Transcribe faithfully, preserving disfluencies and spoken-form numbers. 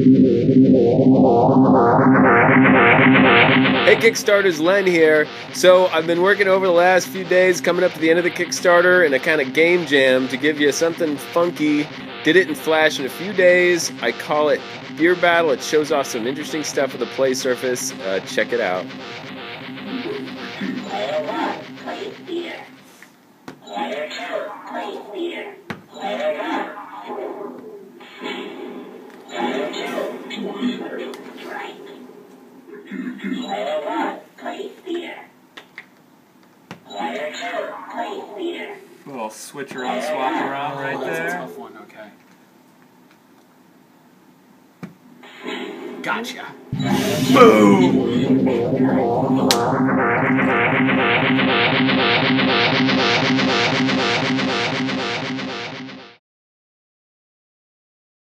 Hey Kickstarters, Len here. So I've been working over the last few days coming up to the end of the Kickstarter in a kind of game jam to give you something funky. Did it in Flash in a few days. I call it Beer Battle. It shows off some interesting stuff with the Playsurface. Uh, check it out. Player one, plays beer. Player two, plays beer. Player one. Player two, strike. Player one, plays beer. Player two, plays beer. A little switch around, swap around right Oh, there. that's a tough one, okay. Gotcha. Boom!